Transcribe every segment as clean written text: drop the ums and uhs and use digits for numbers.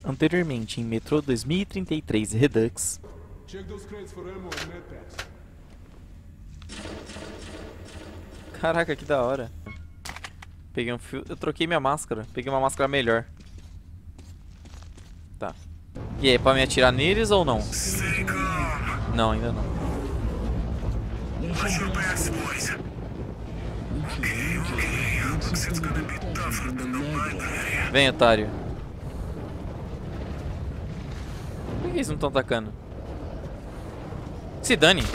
Anteriormente em Metro 2033 Redux. Caraca, que da hora. Peguei um fio. Eu troquei minha máscara. Peguei uma máscara melhor. Tá. E aí, é pra me atirar neles ou não? Não, ainda não. Vem, otário. Por que eles não estão atacando? Se dane.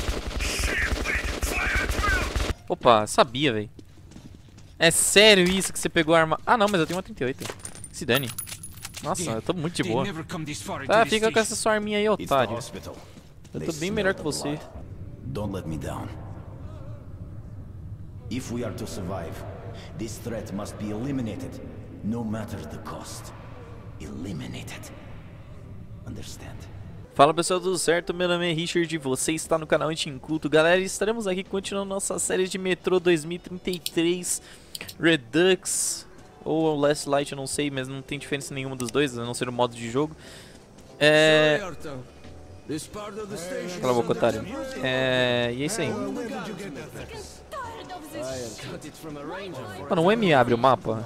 Opa, sabia, velho. É sério isso que você pegou a arma... Ah, não, mas eu tenho uma 38. Se dane. Nossa, eu tô muito de boa. Tá, fica com essa sua arminha aí, otário. Eu tô bem melhor que você. Don't let me down. If we are to survive, this threat must be eliminated, no matter the cost. Eliminated. Understand? Fala pessoal, tudo certo? Meu nome é Richard e você está no canal Anti-Inculto. Galera, estaremos aqui continuando nossa série de Metro 2033 Redux ou Last Light, eu não sei, mas não tem diferença nenhuma dos dois, a não ser o modo de jogo. Cala a boca, otário. E é isso aí. Mano, o M abre o mapa?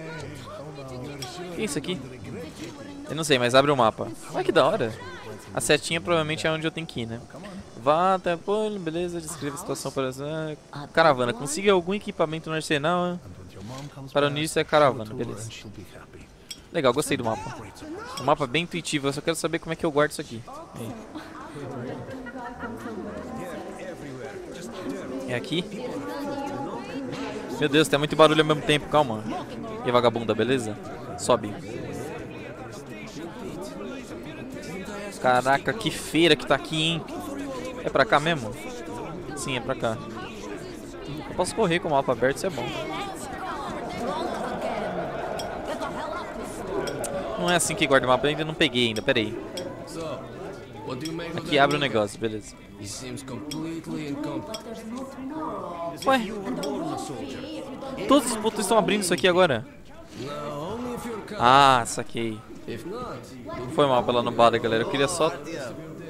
O que é isso aqui? Eu não sei, mas abre o mapa. Olha que da hora. A setinha provavelmente é onde eu tenho que ir, né? Vá até... Pô, beleza, descreva a situação para... Caravana, consiga algum equipamento no arsenal. Para o início é caravana, beleza. Legal, gostei do mapa. O mapa é bem intuitivo, eu só quero saber como é que eu guardo isso aqui. Aí. É aqui? Meu Deus, tem muito barulho ao mesmo tempo, calma. E vagabunda, beleza? Sobe. Caraca, que feira que tá aqui, hein? É pra cá mesmo? Sim, é pra cá. Eu posso correr com o mapa aberto, isso é bom. Não é assim que guarda o mapa, eu ainda não peguei ainda, pera aí. Aqui abre o negócio, beleza. Ué? Todos os botões estão abrindo isso aqui agora? Ah, saquei. Foi mal pela nubada, galera. Eu queria só que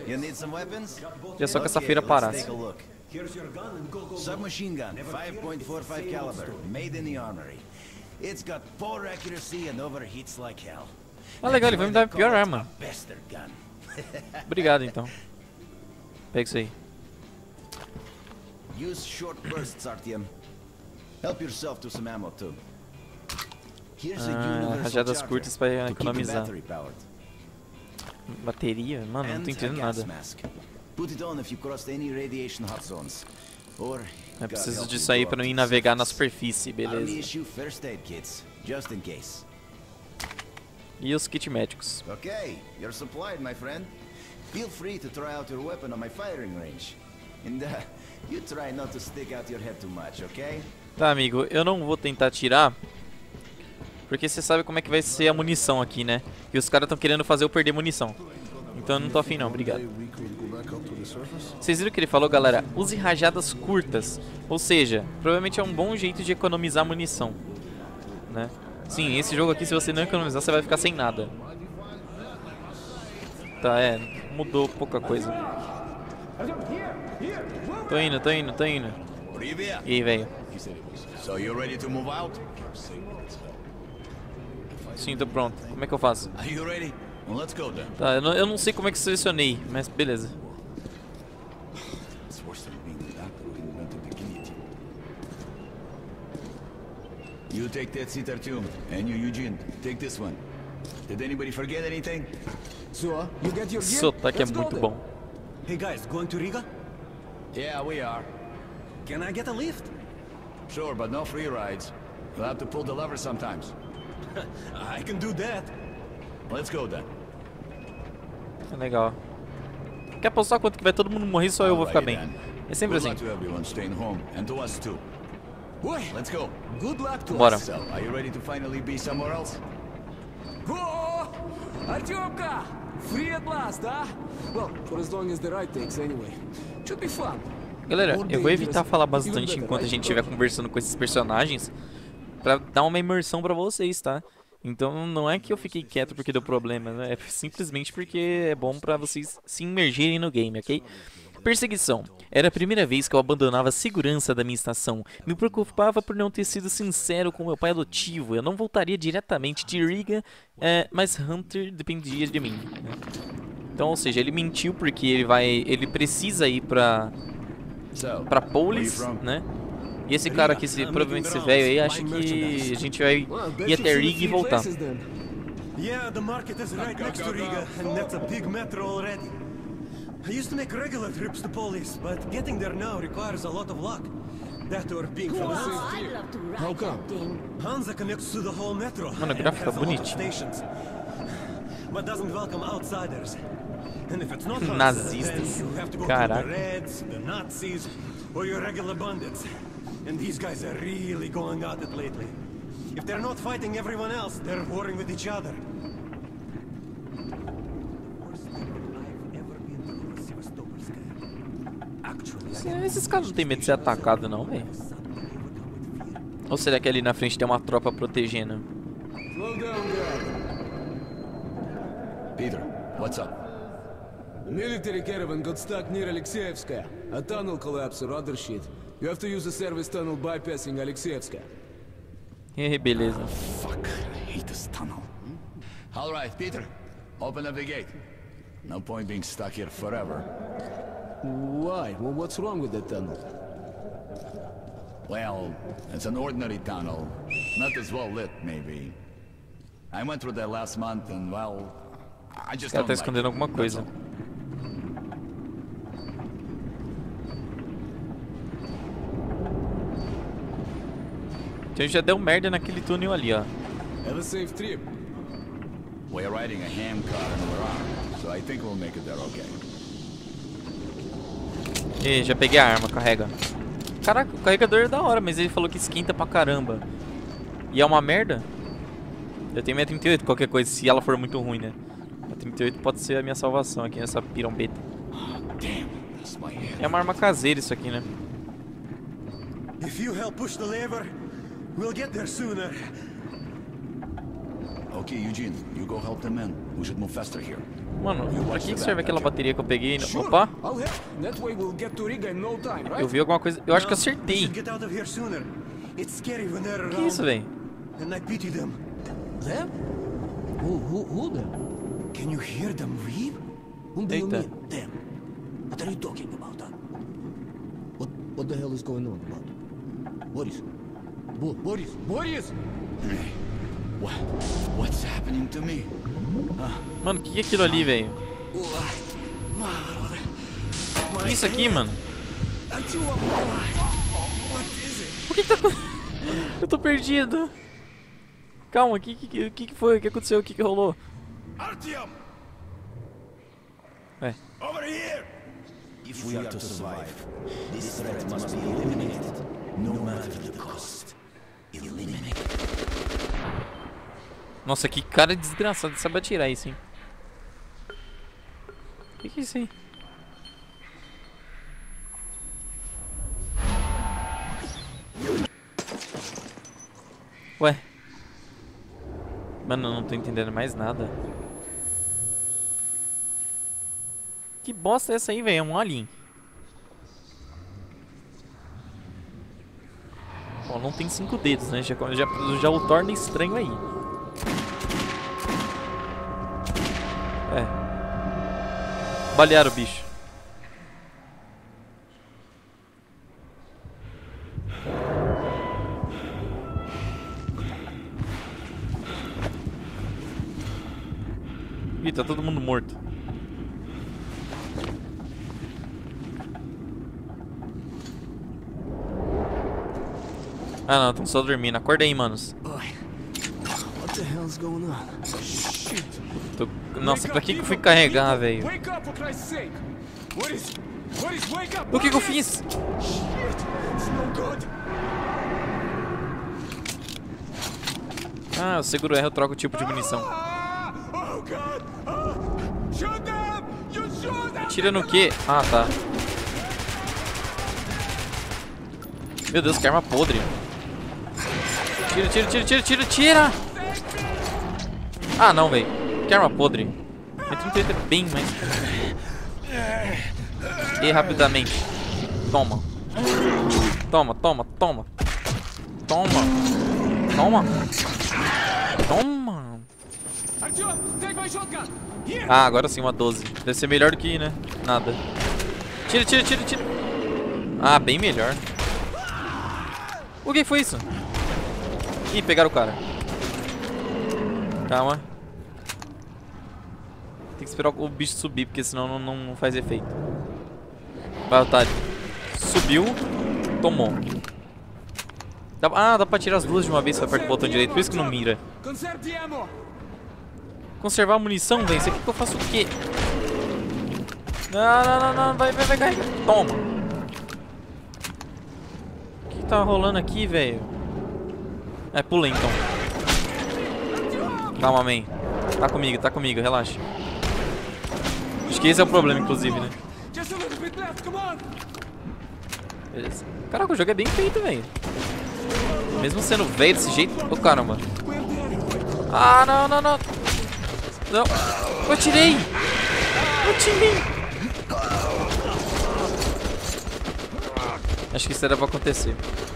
essa feira parasse. Submachine gun, 5.45 caliber, made in the armory. It's got poor accuracy and overheats like hell. Ah, legal, ele vai me dar a pior arma. Obrigado, então. Pega isso aí. Use short bursts, Artyom. Help yourself to some ammo too. Rajadas curtas para economizar. Bateria? Mano, não tô entendendo nada. Eu preciso disso aí para não ir navegar na superfície, beleza. E os kits médicos. Ok, you're supplied, my friend. Feel free to try out your weapon on my firing range. And you try not to stick out your head too much, ok? Tá, amigo, eu não vou tentar atirar. Porque você sabe como é que vai ser a munição aqui, né? E os caras estão querendo fazer eu perder munição. Então eu não tô afim não, obrigado. Vocês viram o que ele falou, galera? Use rajadas curtas. Ou seja, provavelmente é um bom jeito de economizar munição, né? Sim, esse jogo aqui, se você não economizar, você vai ficar sem nada. Tá, mudou pouca coisa. Tô indo. E aí, velho? Sim, tô pronto. Como é que eu faço? Tá, eu não sei como é que selecionei, mas beleza. You take that seat, Artyom, and you, Eugene, take this one. Did anybody forget anything? So, you get your gear? Esse sotaque é muito bom. Hey guys, going to Riga? Yeah, we are. Can I get a lift? Sure, but no free rides. You'll have to pull the lever sometimes. I can do that. Let's go then. É legal. Quer apostar quanto que vai todo mundo morrer, só eu vou ficar bem. É sempre assim. Good luck to everyone staying home, and to us too. Let's go. Good luck to Bora. us. So, are you ready to finally be somewhere else? Oh, Artyomka! Free at last, huh? Well, for as long as the ride takes anyway. Should be fun. Galera, eu vou evitar falar bastante enquanto a gente estiver conversando com esses personagens, pra dar uma imersão pra vocês, tá? Então não é que eu fiquei quieto porque deu problema, né? É simplesmente porque é bom pra vocês se imergirem no game, ok? Perseguição. Era a primeira vez que eu abandonava a segurança da minha estação. Me preocupava por não ter sido sincero com meu pai adotivo. Eu não voltaria diretamente de Riga, mas Hunter dependia de mim. Né? Então, ou seja, ele mentiu porque ele precisa ir pra Polis, né? E esse cara aqui, provavelmente esse velho aí, acha que a gente vai ir até Riga e voltar. Yeah, the market is right next to Riga, and that's a big metro already. I used to make regular trips to Polis, but getting there now requires a lot of luck. That or being from the same team. How come? Hansa connects to the whole metro. Mano, o gráfico tá Has a lot of bonitinho. stations, but doesn't welcome outsiders. And if it's not Hansa, Nazistas. then you have to go Caraca. to the Reds, the Nazis, or your regular bandits. And these guys are really going at it lately. If they're not fighting everyone else, they're warring with each other. Esses caras não tem medo de ser atacado não, velho. Ou será que ali na frente tem uma tropa protegendo? Slow down, guy. Peter, what's up? A military caravan got stuck near Alexeyevskaya. A tunnel collapsed or other shit. You have to use the service tunnel bypassing Alexeyevskaya. Beleza. Fuck, I hate this tunnel. All right, Peter, open up the gate. No point being stuck here forever. Why? Well, what's wrong with that tunnel? Well, it's an ordinary tunnel. Not as well lit, maybe. I went through that last month and, well, I just Ela don't tá like escondendo it. alguma That's coisa. all. Então já deu merda naquele túnel ali, ó. Have a safe trip. We're riding a ham car and we're armed, so I think we'll make it there okay. E já peguei a arma, carrega. Caraca, o carregador é da hora, mas ele falou que esquenta pra caramba. E é uma merda? Eu tenho minha 38, qualquer coisa, se ela for muito ruim, né? A 38 pode ser a minha salvação aqui nessa pirombeta. Damn, that's my head. É uma arma caseira isso aqui, né? If you help push the lever, we'll get there sooner. Okay, Eugene, you go help the men. We should move faster here. Mano, pra que serve aquela bateria que eu peguei? Sure, Opa, I'll help. That way we'll get to Riga in no time, right? eu vi alguma coisa. Eu acho que eu We acertei. should get out of here sooner. It's scary when they're around. Que isso, velho? And I pity them. Them? Who them? Can you hear them weep? Whom do you Eita. mean? Them. What are you talking about? Huh? What the hell is going on about? Boris. Boris! What's happening to me? Mano, o que é aquilo ali, velho? Que isso aqui, mano? O que tá acontecendo? Eu tô perdido. Calma, o que foi? O que aconteceu? O que rolou? Artyom! Ué, Over here! If we are to survive, this threat must be eliminated, no matter the cost. Eliminate. nossa, que cara desgraçado, sabe atirar isso, hein? O que é isso aí? Ué? Mano, eu não tô entendendo mais nada. Que bosta é essa aí, velho? É um alien. Bom, não tem 5 dedos, né? Já o torna estranho aí. É. Balearam o bicho. Ih, tá todo mundo morto. Ah não, estão só dormindo. Acorda aí, manos. What the hell's going on? Shit! Nossa, pra que eu fui carregar, velho? Wake up, for Christ's sake! Boris, wake up! O que eu fiz? Shit! It's no good! Ah, eu seguro R, eu troco o tipo de munição. Ah! Oh God! Ah! Shoot them! You shoot them! Tira no quê? Ah, tá. Meu Deus, que arma podre. Tira! Ah, não, velho. Que arma podre. Meu 38 é bem mais... E rapidamente. Toma. Toma, toma, toma. Toma. Toma. Toma. Ah, agora sim uma 12. Deve ser melhor do que, né? Nada. Tira, tira, tira, tira. Ah, bem melhor. O que foi isso? Ih, pegaram o cara. Calma. Tem que esperar o bicho subir, porque senão não faz efeito. Vai, otário. Subiu. Tomou. Dá pra tirar as duas de uma vez se aperta o botão direito. Por isso que não mira. Conservar a munição, velho. Isso aqui que eu faço o quê? Não. Vai carregar. Toma. O que tá rolando aqui, velho? É, pula então. Calma, man. Tá comigo, relaxa. Acho que esse é o problema, inclusive, né? Beleza. Caraca, o jogo é bem feito, velho. Mesmo sendo velho desse jeito... Ô, caramba. Ah, não. Não. Eu tirei. Acho que isso era pra acontecer.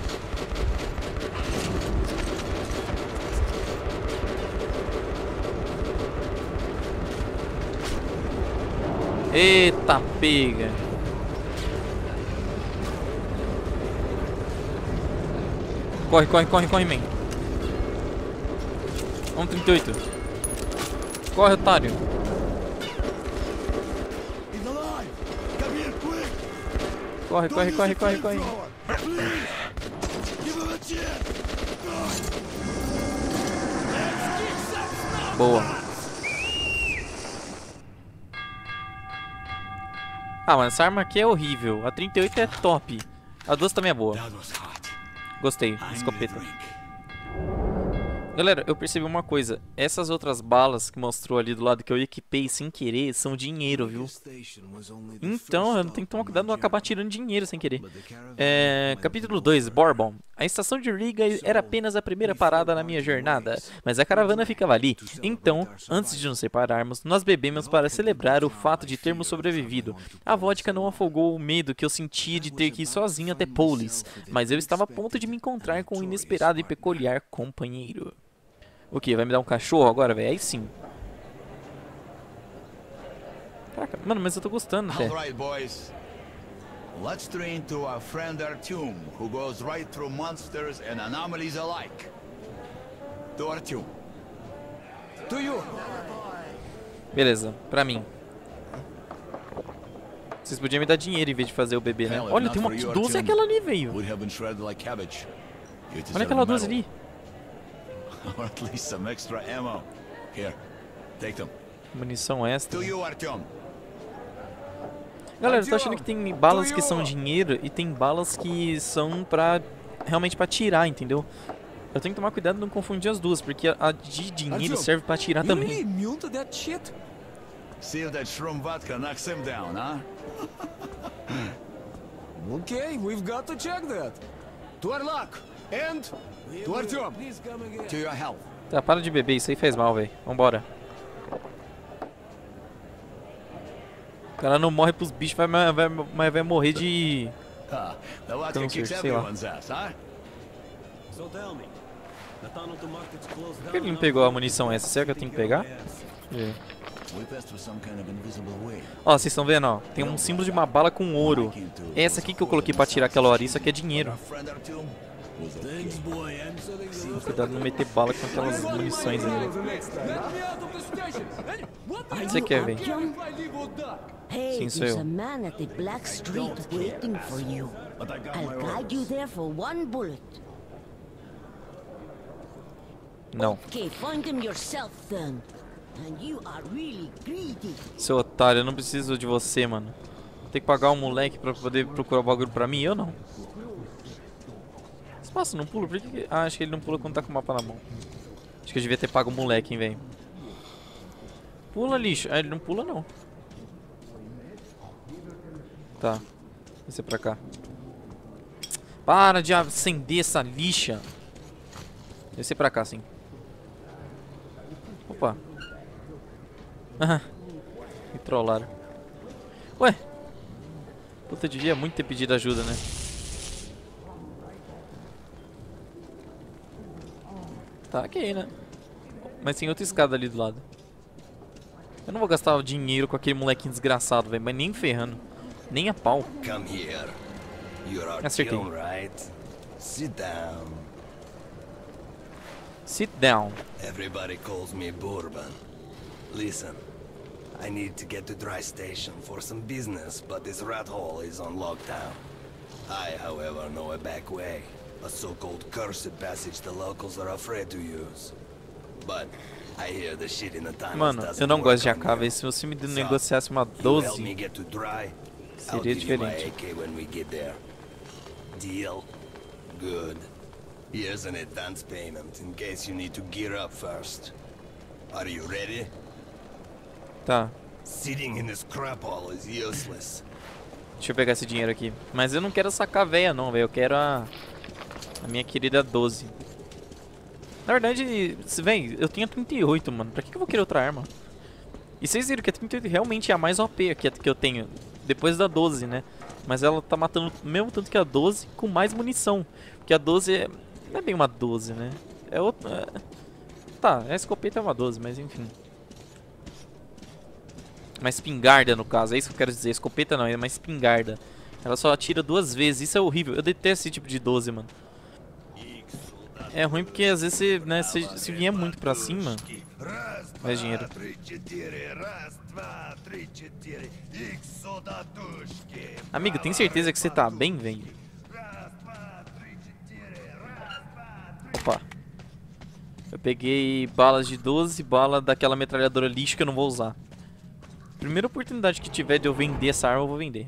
Eita, pega. Corre, man. 138. Corre, otário. Corre. Boa. Ah, mano, essa arma aqui é horrível. A 38 é top. A 12 também é boa. Gostei, escopeta. Galera, eu percebi uma coisa. Essas outras balas que mostrou ali do lado que eu equipei sem querer são dinheiro, viu? Então, eu tenho que tomar cuidado de não acabar tirando dinheiro sem querer. Capítulo 2, Bourbon. A estação de Riga era apenas a primeira parada na minha jornada, mas a caravana ficava ali. Então, antes de nos separarmos, nós bebemos para celebrar o fato de termos sobrevivido. A vodka não afogou o medo que eu sentia de ter que ir sozinho até Polis, mas eu estava a ponto de me encontrar com um inesperado e peculiar companheiro. O que? Vai me dar um cachorro agora, velho? Aí sim. Caraca, mano, mas eu tô gostando até. Alright, boys. Let's train to our friend Artyom, who goes right through monsters and anomalies alike. To Artyom. To you. Beleza, pra mim. Vocês podiam me dar dinheiro em vez de fazer o bebê, né? Olha, tem uma 12 aquela ali, velho. Olha aquela 12 ali. Or at least some extra ammo. Here, take them. Munição extra. To you, Artyom. Galera, eu tô achando que tem balas que são dinheiro e tem balas que são pra... realmente pra tirar, entendeu? Eu tenho que tomar cuidado de não confundir as duas, porque a de dinheiro serve pra tirar também. See if that shroom vodka knocks him down, huh? Okay, we've got to check that. To our luck. And to Artyom. To your health. Tá, para de beber, isso aí faz mal, velho. Vambora. O cara não morre pros bichos, mas vai morrer de... The vodka câncer, kicks sei lá. everyone's ass, huh? So tell me, the tunnel to market's closed Por down. que ele não pegou a munição essa? Será que eu tenho que pegar? We passed through some kind of invisible way. Ó, vocês estão vendo, ó? Tem um símbolo de uma bala com ouro. Essa aqui que eu coloquei pra tirar aquela hora, isso aqui é dinheiro. Our friend Artyom was a Thanks, boy. Cuidado de não meter bala com aquelas munições ali. O que você quer, velho? Hey, Sim, sou there's eu. a man at the Black Street waiting for you. I'll guide you there for one bullet. Não. Okay, find him yourself then. And you are really greedy. Seu otário, eu não preciso de você, mano. Tem que pagar um moleque pra poder procurar o bagulho pra mim? Eu não. Espaço, não pula? Por que... Ah, acho que ele não pula quando tá com o mapa na mão. Acho que eu devia ter pago o moleque, hein, velho. Pula, lixo. Ah, ele não pula, não. Tá. Descer pra cá. Para de acender essa lixa. Descer pra cá, sim. Opa. Me trollaram. Ué. Puta, devia muito ter pedido ajuda, né? Tá ok, né? Mas tem outra escada ali do lado. Eu não vou gastar o dinheiro com aquele molequinho desgraçado, velho. Mas nem ferrando. Nem a pau. Come here. You're our Acertei. kill, right? Sit down. Sit down. Everybody calls me Bourbon. Listen, I need to get to Dry Station for some business, but this rat hole is on lockdown. I, however, know a back way. A so-called cursed passage the locals are afraid to use. But I hear the shit in the tunnels. Mano, eu não gosto de AK, velho. Se você me negociasse uma 12, seria diferente. Deal? Good. Here's an advance payment in case you need to gear up first. Are you ready? Tá. Sitting in this crap hole is useless. Deixa eu pegar esse dinheiro aqui. Mas eu não quero sacar a véia não, velho. Eu quero a minha querida 12. Na verdade, vem, eu tenho 38, mano. Pra que eu vou querer outra arma? E vocês viram que a 38 realmente é a mais OP que eu tenho. Depois da 12, né? Mas ela tá matando o mesmo tanto que a 12 com mais munição. Porque a 12 não é bem uma 12, né? É outra... Tá, a escopeta é uma 12, mas enfim. Uma espingarda, no caso. É isso que eu quero dizer. Escopeta não, é uma espingarda. Ela só atira 2 vezes. Isso é horrível. Eu detesto esse tipo de 12, mano. É ruim porque às vezes você, né, se vier muito pra cima, mais dinheiro. Amigo, tem certeza que você tá bem, velho? Opa. Eu peguei balas de 12 e bala daquela metralhadora lixo que eu não vou usar. Primeira oportunidade que tiver de eu vender essa arma, eu vou vender.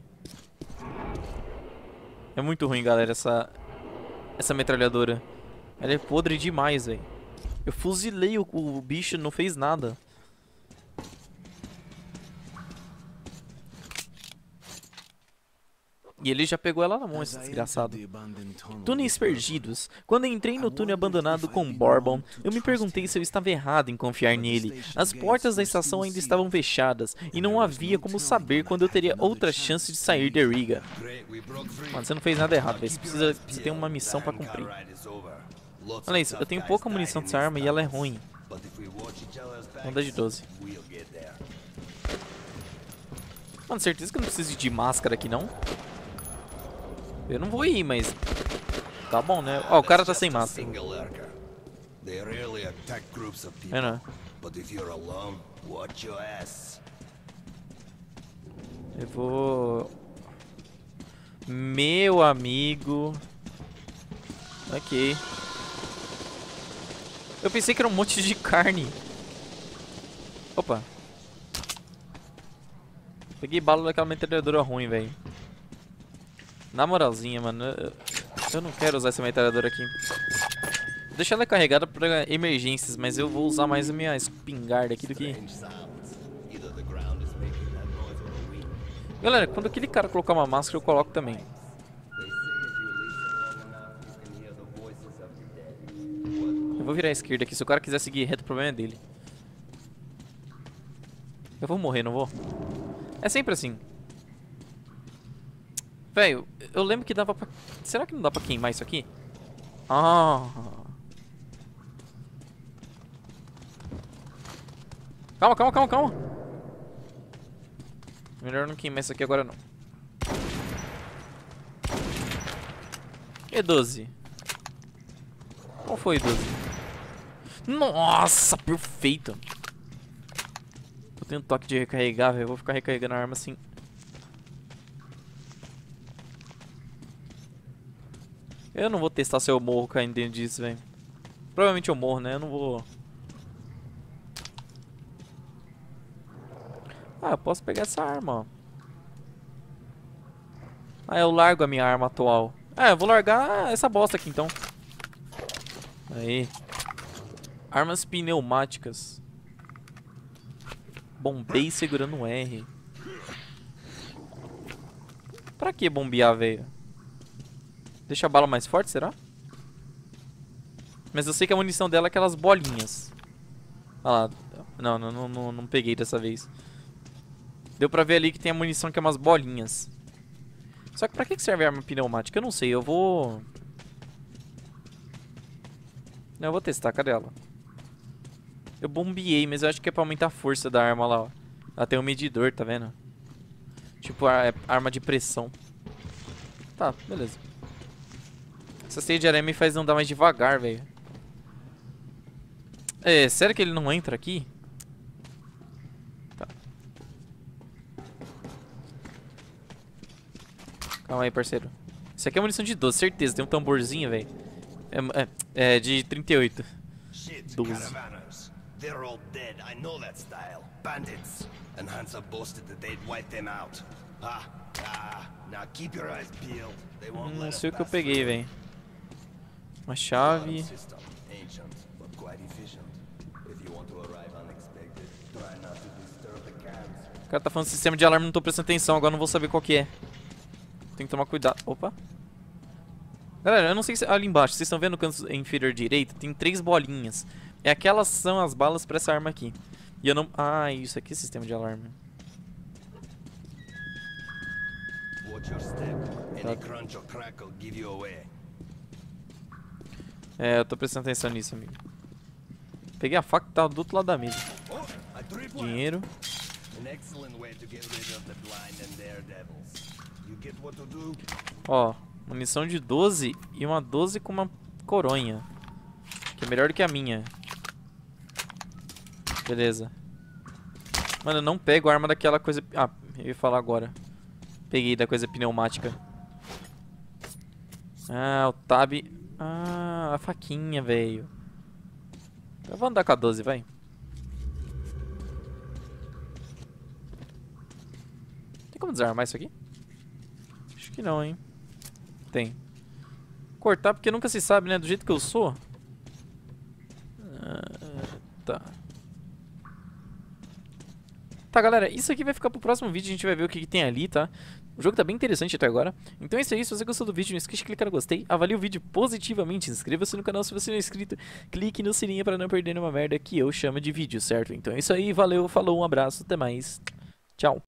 É muito ruim, galera, essa metralhadora. Ela é podre demais, velho. Eu fuzilei o bicho, não fez nada. E ele já pegou ela na mão, esse desgraçado. Túneis perdidos. Quando entrei no túnel abandonado com Bourbon, eu me perguntei se eu estava errado em confiar nele. As portas da estação ainda estavam fechadas e não havia como saber quando eu teria outra chance de sair de Riga. Mano, você não fez nada errado, você precisa ter uma missão pra cumprir. Olha isso, eu tenho pouca munição dessa arma e ela é ruim. Vamos dar de 12. Mano, certeza que eu não preciso de máscara aqui, não? Eu não vou ir, mas... Tá bom, né? Ó, o cara tá sem máscara. É, não. Eu vou... Meu amigo... Ok. Eu pensei que era um monte de carne. Opa. Peguei bala daquela metralhadora ruim, velho. Na moralzinha, mano. Eu não quero usar essa metralhadora aqui. Vou deixar ela carregada pra emergências, mas eu vou usar mais a minha espingarda aqui do que... Galera, quando aquele cara colocar uma máscara, eu coloco também. Eu vou virar à esquerda aqui. Se o cara quiser seguir reto, o problema é dele. Eu vou morrer, não vou? É sempre assim. Velho, eu lembro que dava pra... Será que não dá pra queimar isso aqui? Ah. Calma, calma, calma, calma. Melhor não queimar isso aqui agora, não. E 12? Qual foi 12? Nossa, perfeito. Eu tenho um toque de recarregar, velho. Eu vou ficar recarregando a arma assim. Eu não vou testar se eu morro caindo dentro disso, velho. Provavelmente eu morro, né? Eu não vou... Ah, eu posso pegar essa arma, ó. Ah, eu largo a minha arma atual. Ah, eu vou largar essa bosta aqui, então. Aí. Armas pneumáticas. Bombei segurando o R. Pra que bombear, velho? Deixa a bala mais forte, será? Mas eu sei que a munição dela é aquelas bolinhas. Olha lá. Não peguei dessa vez. Deu pra ver ali que tem a munição que é umas bolinhas. Só que pra que serve a arma pneumática? Eu não sei, eu vou... Não, eu vou testar, cadê ela? Eu bombeei, mas eu acho que é pra aumentar a força da arma lá, ó. Ela tem um medidor, tá vendo? Tipo, arma de pressão. Tá, beleza. Essa teia de aranha me faz andar mais devagar, velho. É, sério que ele não entra aqui? Tá. Calma aí, parceiro. Isso aqui é munição de 12, certeza. Tem um tamborzinho, velho. É de 38. Shit, 12. caravanos. They're all dead. I know that style. Bandits. And Hansa boasted that they'd wipe them out. Now keep your eyes peeled. They won't Não let sei o us que eu pass peguei, through. velho. Uma chave. System. Ancient, but quite efficient. If you want to arrive unexpected, try not to disturb the cams. O cara tá falando de sistema de alarme, não tô prestando atenção. Agora não vou saber qual que é. Tem que tomar cuidado. Opa. Galera, eu não sei se... Ali embaixo, vocês estão vendo no canto inferior direito? Tem 3 bolinhas. É aquelas são as balas pra essa arma aqui. E eu não... Ah, isso aqui é sistema de alarme. Watch your step. Any crunch or crackle give you away. É, eu tô prestando atenção nisso, amigo. Peguei a faca que tava do outro lado da mesa. Oh, a tripwire. Dinheiro. An excellent way to get rid of the blind and daredevils. You get what to do? Ó, munição de 12 e uma 12 com uma coronha. Que é melhor do que a minha. Beleza. Mano, eu não pego a arma daquela coisa... Ah, eu ia falar agora. Peguei da coisa pneumática. Ah, o tab... Ah, a faquinha, velho. Eu vou andar com a 12, vai. Tem como desarmar isso aqui? Acho que não, hein. Tem. Cortar porque nunca se sabe, né? Do jeito que eu sou. Tá. Tá, galera, isso aqui vai ficar pro próximo vídeo, a gente vai ver o que tem ali, tá? O jogo tá bem interessante até agora. Então é isso aí, se você gostou do vídeo, não esquece de clicar no gostei, avalie o vídeo positivamente, inscreva-se no canal se você não é inscrito, clique no sininho pra não perder nenhuma merda que eu chamo de vídeo, certo? Então é isso aí, valeu, falou, um abraço, até mais, tchau!